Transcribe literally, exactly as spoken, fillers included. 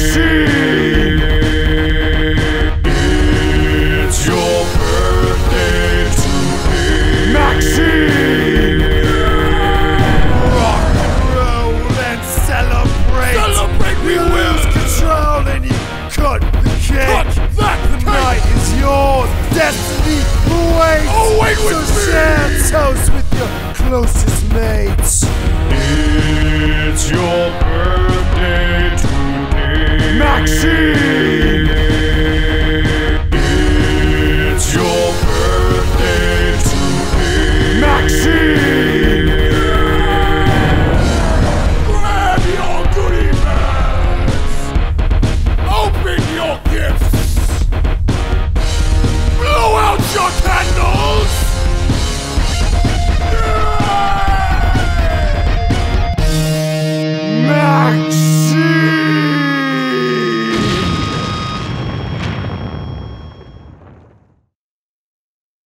MAXINE! It's your birthday today. MAXINE! Rock and roll and celebrate. Celebrate we will. Lose control and you cut the cake. Cut that the cake. night is yours. Destiny awaits. Oh, wait with so me. share toast with your closest mates. It's your birthday today. MAXINE! It's your birthday today. MAXINE! Grab your goodie bags. Open your gifts. Blow out your candles. MAXINE!